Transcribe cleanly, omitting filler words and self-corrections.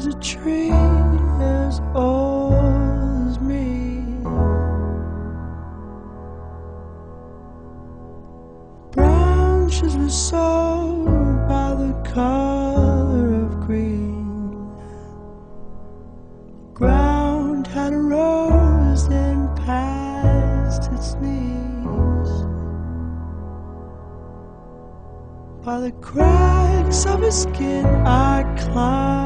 is a tree as old as me. Branches were sold by the color of green. Ground had rose and past its knees. By the cracks of his skin I climbed